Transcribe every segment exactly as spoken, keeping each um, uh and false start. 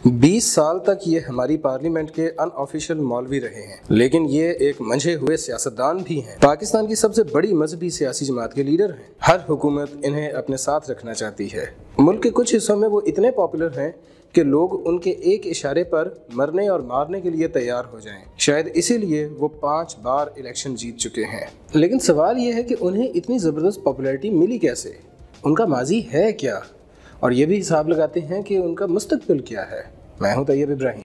बीस साल तक ये हमारी पार्लियामेंट के अन ऑफिशियल मौलवी रहे हैं, लेकिन ये एक मंझे हुए सियासतदान भी हैं। पाकिस्तान की सबसे बड़ी मजहबी सियासी जमात के लीडर हैं। हर हुकूमत इन्हें अपने साथ रखना चाहती है। मुल्क के कुछ हिस्सों में वो इतने पॉपुलर हैं कि लोग उनके एक इशारे पर मरने और मारने के लिए तैयार हो जाएं। शायद इसीलिए वो पांच बार इलेक्शन जीत चुके हैं। लेकिन सवाल ये है कि उन्हें इतनी ज़बरदस्त पॉपुलैरिटी मिली कैसे, उनका माजी है क्या, और ये भी हिसाब लगाते हैं कि उनका मुस्तकबिल क्या है। मैं हूं तैयब इब्राहिम।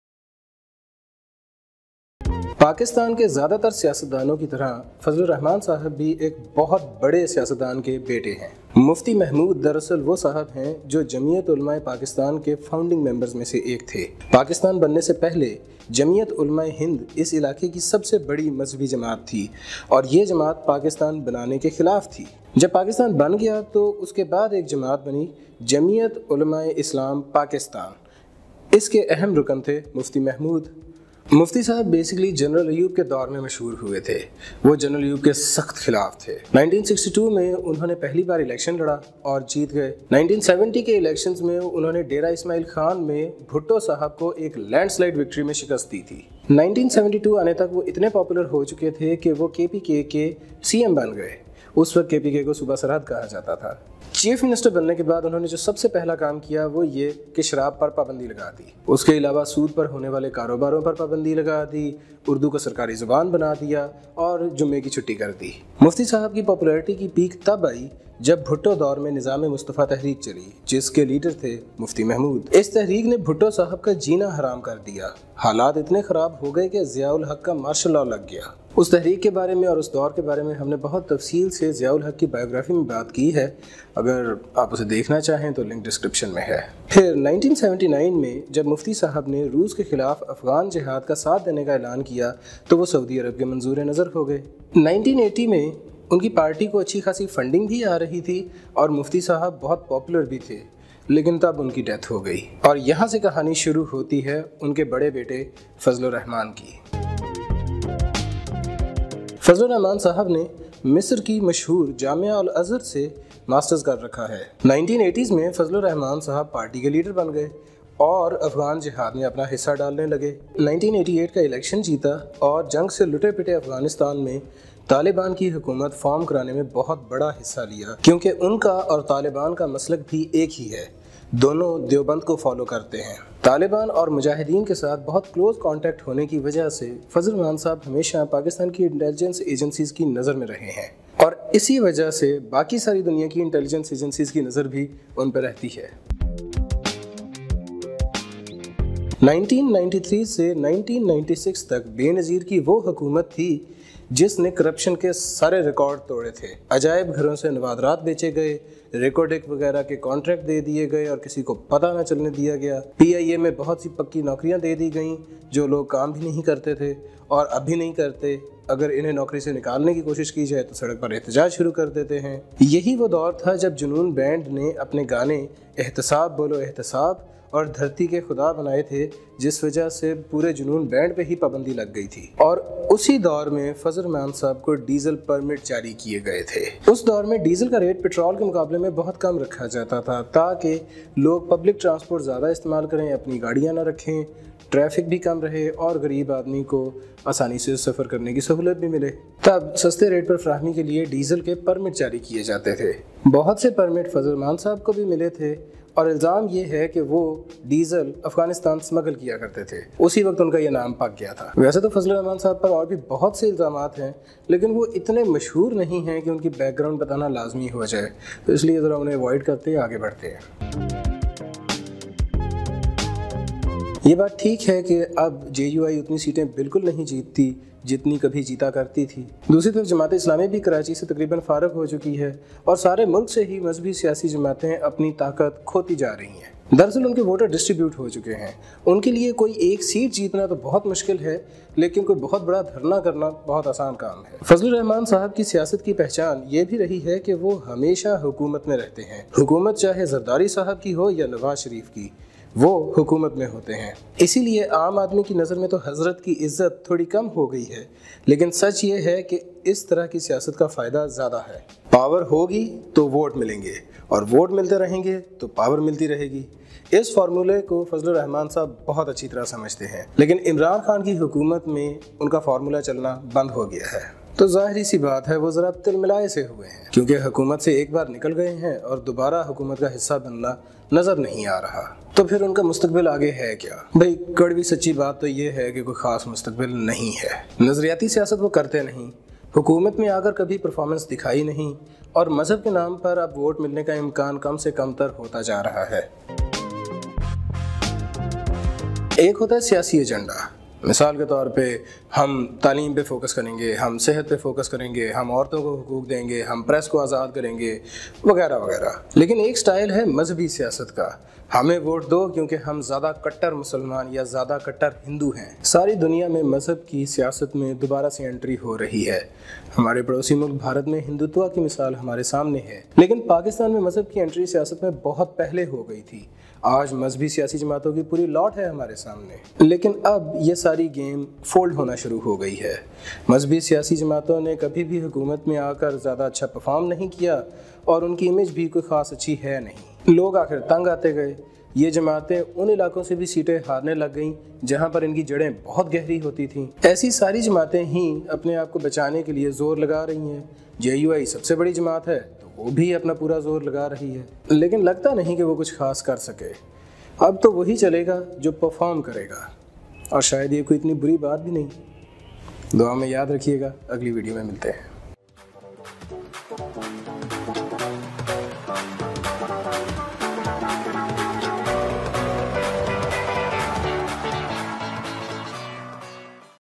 पाकिस्तान के ज़्यादातर सियासतदानों की तरह फजलुर रहमान साहब भी एक बहुत बड़े सियासतदान के बेटे हैं। मुफ्ती महमूद दरअसल वो साहब हैं जो जमीयत उलमाए पाकिस्तान के फाउंडिंग मेंबर्स में से एक थे। पाकिस्तान बनने से पहले जमीयत उलमाए हिंद इस इलाके की सबसे बड़ी मजहबी जमात थी और ये जमात पाकिस्तान बनाने के खिलाफ थी। जब पाकिस्तान बन गया तो उसके बाद एक जमात बनी जमीयत उलमाए इस्लाम पाकिस्तान। इसके अहम रुकन थे मुफ्ती महमूद। मुफ्ती साहब बेसिकली जनरल अयूब के दौर में मशहूर हुए थे। वो जनरल अयूब के सख्त खिलाफ थे। उन्नीस सौ बासठ में उन्होंने पहली बार इलेक्शन लड़ा और जीत गए। उन्नीस सौ सत्तर के इलेक्शंस में उन्होंने डेरा इस्माइल खान में भुट्टो साहब को एक लैंडस्लाइड विक्ट्री में शिकस्त दी थी। उन्नीस सौ बहत्तर आने तक वो इतने पॉपुलर हो चुके थे कि वो के पी के के सी एम बन गए। उस वक्त के पी के को सूबा सरहद कहा जाता था। चीफ मिनिस्टर बनने के बाद उन्होंने जो सबसे पहला काम किया वो ये कि शराब पर पाबंदी लगा दी। उसके अलावा सूद पर होने वाले कारोबारों पर पाबंदी लगा दी, उर्दू को सरकारी ज़ुबान बना दिया और जुम्मे की छुट्टी कर दी। मुफ्ती साहब की पॉपुलैरिटी की पीक तब आई जब भुट्टो दौर में निज़ाम मुस्तफ़ा तहरीक चली, जिसके लीडर थे मुफ्ती महमूद। इस तहरीक ने भुट्टो साहब का जीना हराम कर दिया। हालात इतने ख़राब हो गए कि ज़ियाउल हक का मार्शल लॉ लग गया। उस तहरीक के बारे में और उस दौर के बारे में हमने बहुत तफसील से ज़ियाउल हक की बायोग्राफी में बात की है। अगर आप उसे देखना चाहें तो लिंक डिस्क्रिप्शन में है। फिर उन्नीस सौ उन्यासी में जब मुफ्ती साहब ने रूस के खिलाफ अफ़गान जिहाद का साथ देने का ऐलान किया तो वो सऊदी अरब के मंजूर नज़र हो गए। उन्नीस सौ अस्सी में उनकी पार्टी को अच्छी खासी फंडिंग भी आ रही थी और मुफ्ती साहब बहुत पॉपुलर भी थे, लेकिन तब उनकी डेथ हो गई। और यहाँ से कहानी शुरू होती है उनके बड़े बेटे फजलुर रहमान की। फजलुर रहमान साहब ने मिस्र की मशहूर जामिया अल अज़हर से मास्टर्स कर रखा है। नाइनटीन एटीज़ में फजलुर रहमान साहब पार्टी के लीडर बन गए और अफ़गान जिहाद में अपना हिस्सा डालने लगे। नाइनटीन एटी एट का इलेक्शन जीता और जंग से लुटे पिटे अफ़गानिस्तान में तालिबान की हुकूमत फॉर्म कराने में बहुत बड़ा हिस्सा लिया, क्योंकि उनका और तालिबान का मसलक भी एक ही है। दोनों देवबंद को फॉलो करते हैं। तालिबान और मुजाहिदीन के साथ बहुत क्लोज कांटेक्ट होने की वजह से फजलुर रहमान साहब हमेशा पाकिस्तान की इंटेलिजेंस एजेंसीज़ की नज़र में रहे हैं और इसी वजह से बाकी सारी दुनिया की इंटेलिजेंस एजेंसीज़ की नज़र भी उन पर रहती है। नाइनटीन नाइंटी थ्री से नाइनटीन नाइंटी सिक्स तक बेनज़ीर की वो हुकूमत थी जिसने करप्शन के सारे रिकॉर्ड तोड़े थे। अजायब घरों से नवादरात बेचे गए, रिकॉर्डिक वगैरह के कॉन्ट्रैक्ट दे दिए गए और किसी को पता न चलने दिया गया। पी आई ए में बहुत सी पक्की नौकरियां दे दी गईं जो लोग काम भी नहीं करते थे और अब भी नहीं करते। अगर इन्हें नौकरी से निकालने की कोशिश की जाए तो सड़क पर एहतजाज शुरू कर देते हैं। यही वो दौर था जब जुनून बैंड ने अपने गाने एहतसाब बोलो एहतसाब और धरती के खुदा बनाए थे, जिस वजह से पूरे जुनून बैंड पे ही पाबंदी लग गई थी। और उसी दौर में फजलुर रहमान साहब को डीजल परमिट जारी किए गए थे। उस दौर में डीजल का रेट पेट्रोल के मुकाबले में बहुत कम रखा जाता था ताकि लोग पब्लिक ट्रांसपोर्ट ज़्यादा इस्तेमाल करें, अपनी गाड़ियाँ ना रखें, ट्रैफिक भी कम रहे और गरीब आदमी को आसानी से सफ़र करने की सहूलत भी मिले। तब सस्ते रेट पर फराहमी के लिए डीजल के परमिट जारी किए जाते थे। बहुत से परमिट फजलुर रहमान साहब को भी मिले थे और इल्ज़ाम ये है कि वो डीजल अफ़गानिस्तान स्मगल किया करते थे। उसी वक्त उनका ये नाम पक गया था। वैसे तो फजलुर रहमान साहब पर और भी बहुत से इल्ज़ामात हैं, लेकिन वो इतने मशहूर नहीं हैं कि उनकी बैकग्राउंड बताना लाजमी हो जाए, तो इसलिए ज़रा उन्हें अवॉइड करते आगे बढ़ते हैं। ये बात ठीक है कि अब जे यू आई उतनी सीटें बिल्कुल नहीं जीतती जितनी कभी जीता करती थी। दूसरी तरफ जमात इस्लामी भी कराची से तकरीबन फारग हो चुकी है और सारे मुल्क से ही मजहबी सियासी जमातें अपनी ताकत खोती जा रही हैं। दरअसल उनके वोटर डिस्ट्रीब्यूट हो चुके हैं। उनके लिए कोई एक सीट जीतना तो बहुत मुश्किल है, लेकिन कोई बहुत बड़ा धरना करना बहुत आसान काम है। फजलुर रहमान साहब की सियासत की पहचान ये भी रही है कि वो हमेशा हुकूमत में रहते हैं। हुकूमत चाहे जरदारी साहब की हो या नवाज शरीफ की, وہ حکومت میں ہوتے ہیں۔ اسی لیے عام آدمی کی نظر میں تو حضرت کی عزت تھوڑی کم ہو گئی ہے، لیکن سچ یہ ہے کہ اس طرح کی سیاست کا فائدہ زیادہ ہے۔ پاور ہوگی تو ووٹ ملیں گے، اور ووٹ ملتے رہیں گے تو پاور ملتی رہے گی۔ اس فارمولے کو فضل الرحمان صاحب بہت اچھی طرح سمجھتے ہیں، لیکن عمران خان کی حکومت میں ان کا فارمولہ چلنا بند ہو گیا ہے۔ تو ظاہری سی بات ہے وہ ذرا تل ملائے سے ہوئے ہیں، کیونکہ حکومت سے ایک بار نکل گئے ہیں اور دوبارہ حکومت کا حصہ بننا نظر نہیں آ رہا۔ تو پھر ان کا مستقبل آگے ہے کیا؟ بھئی کڑوی سچی بات تو یہ ہے کہ کوئی خاص مستقبل نہیں ہے۔ نظریاتی سیاست وہ کرتے نہیں، حکومت میں آ کر کبھی پرفارمنس دکھائی نہیں، اور مذہب کے نام پر اب ووٹ ملنے کا امکان کم سے کم تر ہوتا جا رہا ہے۔ ایک ہوتا ہے سیاسی ایجنڈا، مثال کے طور پہ ہم تعلیم پہ فوکس کریں گے، ہم صحت پہ فوکس کریں گے، ہم عورتوں کو حقوق دیں گے، ہم پریس کو آزاد کریں گے، وغیرہ وغیرہ۔ لیکن ایک سٹائل ہے مذہبی سیاست کا، ہمیں ووٹ دو کیونکہ ہم زیادہ کٹر مسلمان یا زیادہ کٹر ہندو ہیں۔ ساری دنیا میں مذہب کی سیاست میں دوبارہ سے انٹری ہو رہی ہے۔ ہمارے پڑوسی ملک بھارت میں ہندوتوا کی مثال ہمارے سامنے ہے، لیکن پاکستان میں مذہب کی انٹری سیاست میں بہت پہلے ہو گئی تھی۔ آج مذہبی سیاسی جماعتوں کی پوری لاٹ ہے ہمارے سامنے، لیکن اب یہ ساری گیم فولڈ ہونا شروع ہو گئی ہے۔ مذہبی سیاسی جماعتوں نے کبھی بھی حکومت میں آ کر زیادہ اچھا پرفارم نہیں کیا، اور ان کی امیج بھی کوئی خاص اچھی ہے نہیں۔ لوگ آخر تنگ آتے گئے، یہ جماعتیں ان علاقوں سے بھی سیٹیں ہارنے لگ گئیں جہاں پر ان کی جڑیں بہت گہری ہوتی تھیں۔ ایسی ساری جماعتیں ہی اپنے آپ کو بچانے کے لیے زور لگا رہی ہیں۔ جے یو آئی سب سے بڑی جماعت ہے تو وہ بھی اپنا پورا زور لگا رہی ہے، لیکن لگتا نہیں کہ وہ کچھ خاص کر سکے۔ اب تو وہی چلے گا جو پرفارم کرے گا، اور شاید یہ کوئی اتنی بری بات بھی نہیں۔ دعا میں یاد رکھیے گا، اگلی ویڈیو میں ملتے ہیں۔